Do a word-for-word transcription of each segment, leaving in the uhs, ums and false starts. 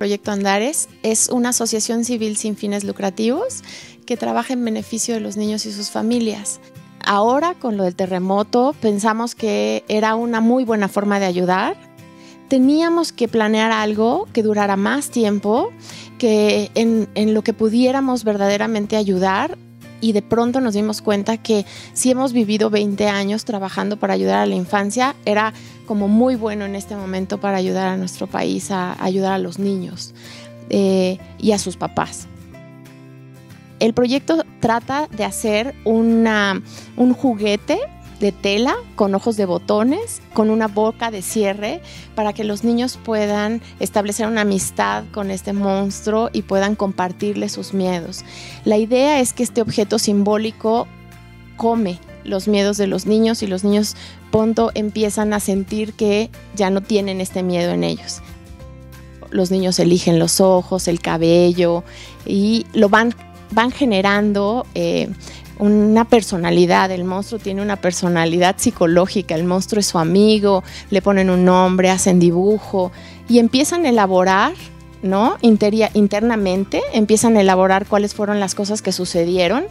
Proyecto Andares es una asociación civil sin fines lucrativos que trabaja en beneficio de los niños y sus familias. Ahora, con lo del terremoto, pensamos que era una muy buena forma de ayudar. Teníamos que planear algo que durara más tiempo, que en, en lo que pudiéramos verdaderamente ayudar. Y de pronto nos dimos cuenta que si hemos vivido veinte años trabajando para ayudar a la infancia, era como muy bueno en este momento para ayudar a nuestro país, a, a ayudar a los niños eh, y a sus papás. El proyecto trata de hacer una, un juguete de tela con ojos de botones, con una boca de cierre, para que los niños puedan establecer una amistad con este monstruo y puedan compartirle sus miedos. La idea es que este objeto simbólico come los miedos de los niños y los niños pronto empiezan a sentir que ya no tienen este miedo en ellos. Los niños eligen los ojos, el cabello y lo van, van generando eh, una personalidad. El monstruo tiene una personalidad psicológica, el monstruo es su amigo, le ponen un nombre, hacen dibujo y empiezan a elaborar, ¿no? Interia, internamente, empiezan a elaborar cuáles fueron las cosas que sucedieron,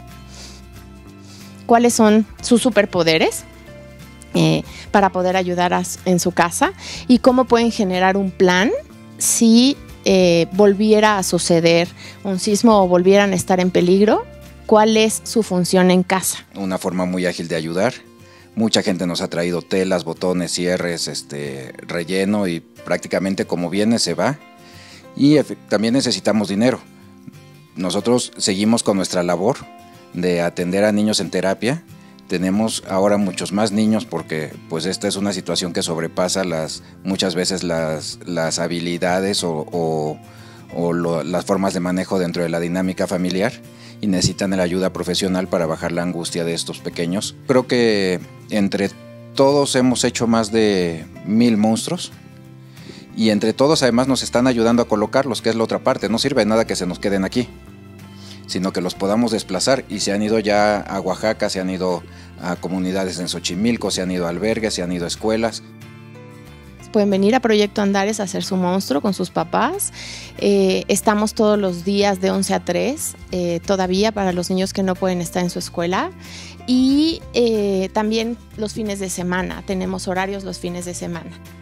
cuáles son sus superpoderes eh, para poder ayudar a, en su casa y cómo pueden generar un plan si eh, volviera a suceder un sismo o volvieran a estar en peligro. ¿Cuál es su función en casa? Una forma muy ágil de ayudar. Mucha gente nos ha traído telas, botones, cierres, este, relleno y prácticamente como viene se va. Y también necesitamos dinero. Nosotros seguimos con nuestra labor de atender a niños en terapia. Tenemos ahora muchos más niños porque pues esta es una situación que sobrepasa las, muchas veces las, las habilidades o, o, o lo, las formas de manejo dentro de la dinámica familiar. Y necesitan la ayuda profesional para bajar la angustia de estos pequeños. Creo que entre todos hemos hecho más de mil monstruos y entre todos además nos están ayudando a colocarlos, que es la otra parte. No sirve de nada que se nos queden aquí, sino que los podamos desplazar y se han ido ya a Oaxaca, se han ido a comunidades en Xochimilco, se han ido a albergues, se han ido a escuelas. Pueden venir a Proyecto Andares a hacer su monstruo con sus papás. Eh, estamos todos los días de once a tres, eh, todavía para los niños que no pueden estar en su escuela. Y eh, también los fines de semana, tenemos horarios los fines de semana.